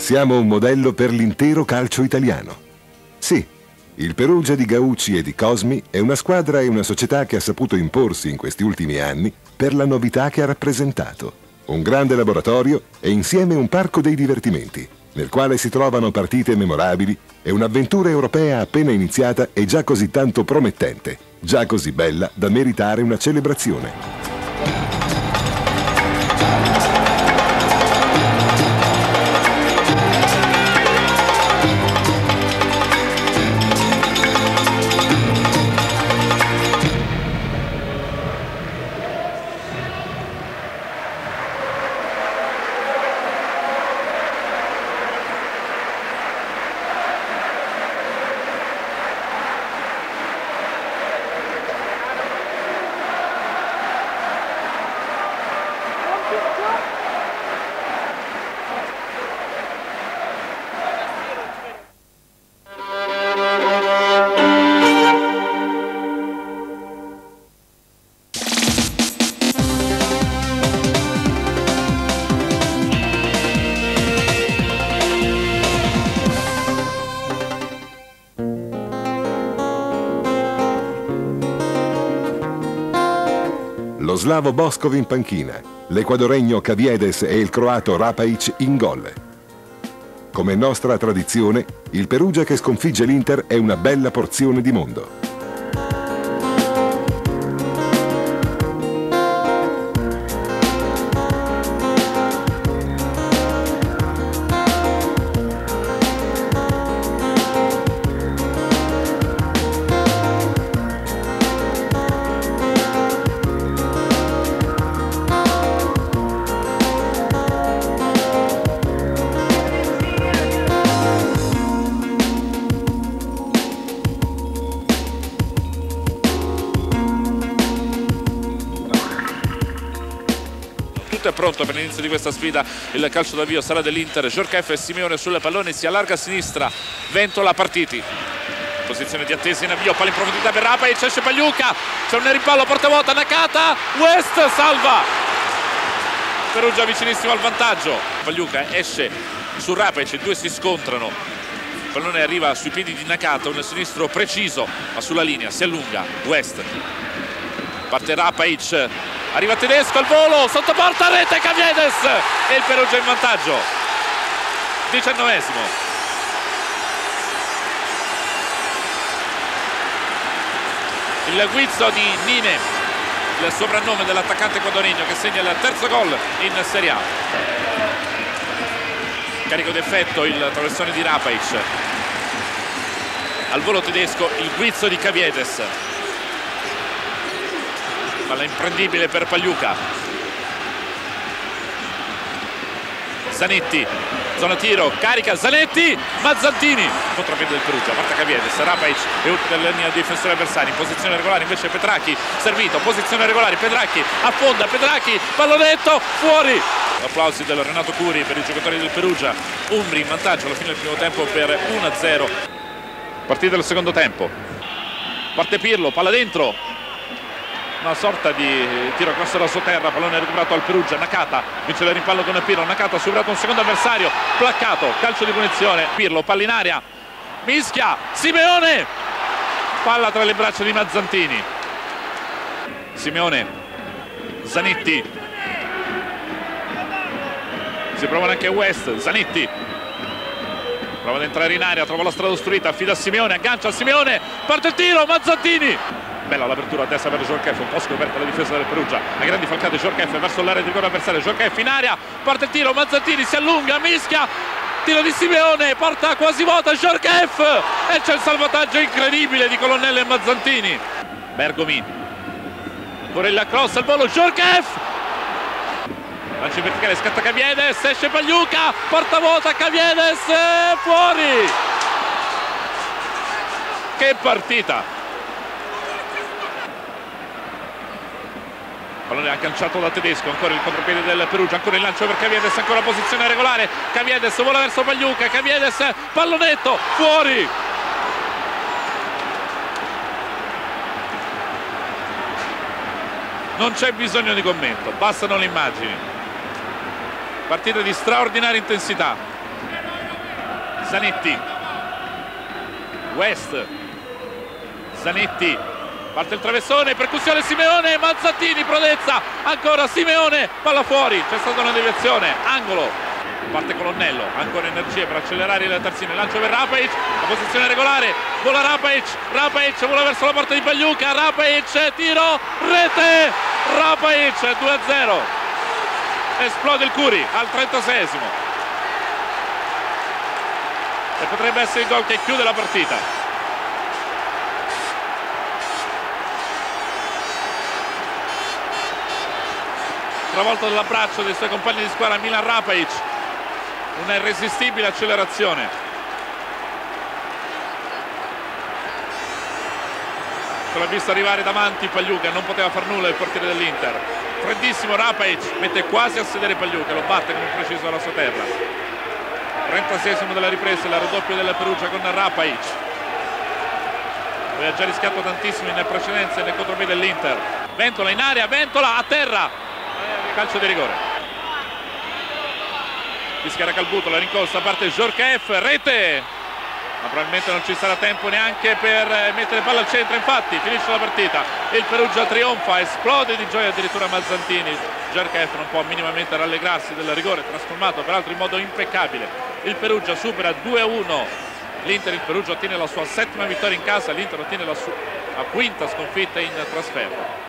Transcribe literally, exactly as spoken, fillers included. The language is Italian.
Siamo un modello per l'intero calcio italiano. Sì, il Perugia di Gaucci e di Cosmi è una squadra e una società che ha saputo imporsi in questi ultimi anni per la novità che ha rappresentato. Un grande laboratorio e insieme un parco dei divertimenti, nel quale si trovano partite memorabili e un'avventura europea appena iniziata e già così tanto promettente, già così bella da meritare una celebrazione. Lo slavo Boskov in panchina, l'equadoregno Caviedes e il croato Rapaic in gol. Come nostra tradizione, il Perugia che sconfigge l'Inter è una bella porzione di mondo. È pronto per l'inizio di questa sfida, il calcio d'avvio sarà dell'Inter. Djorkaeff e Simeone sul pallone, si allarga a sinistra, Ventola, Partiti, posizione di attesa in avvio, palla in profondità per Rapaic, esce Pagliuca, c'è un rimpallo, porta vuota, Nakata, West salva, Perugia vicinissimo al vantaggio, Pagliuca esce su Rapaic, i due si scontrano, il pallone arriva sui piedi di Nakata, un sinistro preciso ma sulla linea, si allunga, West, parte Rapaic, arriva Tedesco al volo, sotto porta, rete, Caviedes e il Perugia in vantaggio. diciannovesimo. Il guizzo di Nine, il soprannome dell'attaccante equadoregno che segna il terzo gol in Serie A. Carico d'effetto il traversone di Rapaic. Al volo Tedesco, il guizzo di Caviedes. Palla imprendibile per Pagliuca, Zanetti, zona tiro, carica Zanetti, Mazzantini, contropiede del Perugia, parte Caviedes, Rapaic e ultima linea di difensori avversari, in posizione regolare invece Petracchi, servito, posizione regolare, Petracchi, affonda, Petracchi, pallonetto, fuori. Applausi del Renato Curi per i giocatori del Perugia, Umbri in vantaggio alla fine del primo tempo per uno a zero. Partita del secondo tempo, parte Pirlo, palla dentro. Una sorta di tiro cross da sotterra, pallone recuperato al Perugia, Nakata vince il rimpallo con Pirlo, Nakata ha superato un secondo avversario, placcato, calcio di punizione, Pirlo, palla in aria, mischia, Simeone, palla tra le braccia di Mazzantini, Simeone, Zanetti, si provano anche West, Zanetti, prova ad entrare in aria, trova la strada ostruita, affida a Simeone, aggancia a Simeone, parte il tiro, Mazzantini. Bella l'apertura a destra per Djorkaeff, un po' scoperta la difesa del Perugia, a grandi falcate Djorkaeff verso l'area di rigore avversario, Djorkaeff in aria, parte il tiro, Mazzantini si allunga, mischia, tiro di Simeone, porta quasi vuota Djorkaeff e c'è il salvataggio incredibile di Colonnello e Mazzantini. Bergomi, ancora il cross al volo, Djorkaeff, lancio in verticale, scatta Caviedes, esce Pagliuca, porta vuota Caviedes, fuori. Che partita! Pallone agganciato da Tedesco, ancora il contropiede del Perugia, ancora il lancio per Caviedes, ancora posizione regolare, Caviedes vola verso Pagliuca, Caviedes, pallonetto, fuori! Non c'è bisogno di commento, bastano le immagini. Partita di straordinaria intensità. Zanetti, West, Zanetti, parte il traversone, percussione Simeone, Mazzantini, prodezza, ancora Simeone, palla fuori, c'è stata una deviazione, angolo. Parte Colonnello, ancora energie per accelerare il terzino, il lancio per Rapaic, la posizione regolare, vola Rapaic, Rapaic vola verso la porta di Pagliuca, Rapaic, tiro, rete, Rapaic, due a zero, esplode il Curi al trentaseiesimo e potrebbe essere il gol che chiude la partita. Travolto dall'abbraccio dei suoi compagni di squadra Milan Rapaic, una irresistibile accelerazione. Con la vista arrivare davanti Pagliuca, non poteva far nulla il portiere dell'Inter. Freddissimo Rapaic, mette quasi a sedere Pagliuca, lo batte con un preciso alla sua terra. trentaseiesimo della ripresa, la raddoppio della Perugia con Rapaic. Aveva già rischiato tantissimo in precedenza nel contropiede dell'Inter. Ventola in aria, Ventola a terra, calcio di rigore. Fischia Calbuto, la rincorsa, parte Djorkaeff, rete, ma probabilmente non ci sarà tempo neanche per mettere palla al centro, infatti finisce la partita, il Perugia trionfa, esplode di gioia addirittura Mazzantini. Djorkaeff non può minimamente rallegrarsi del rigore trasformato peraltro in modo impeccabile. Il Perugia supera due a uno l'Inter, il Perugia ottiene la sua settima vittoria in casa, l'Inter ottiene la sua quinta sconfitta in trasferta.